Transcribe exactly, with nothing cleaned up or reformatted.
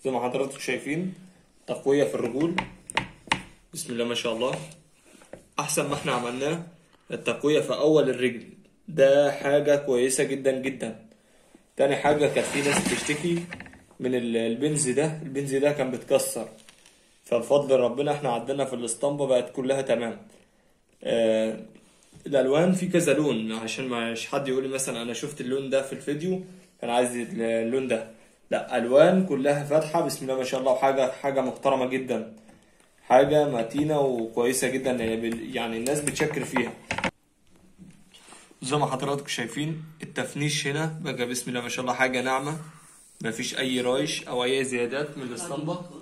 زي ما حضراتكم شايفين تقوية في الرجول، بسم الله ما شاء الله. احسن ما احنا عملناه التقوية في اول الرجل، ده حاجة كويسة جدا جدا. تاني حاجة كانت في ناس بتشتكي من ال- البنز ده، البنز ده كان بيتكسر، فبفضل ربنا احنا عدلنا في الاسطمبة بقت كلها تمام. آه الالوان في كذا لون، عشان مش حد يقول لي مثلا انا شفت اللون ده في الفيديو كان عايز اللون ده، لا، الوان كلها فاتحة بسم الله ما شاء الله، وحاجة حاجة محترمة جدا، حاجة متينة وكويسة جدا، يعني الناس بتشكر فيها. زي ما حضراتكم شايفين التفنيش هنا بقى بسم الله ما شاء الله حاجة ناعمة، مفيش أي رايش أو أي زيادات من الاسطمبة.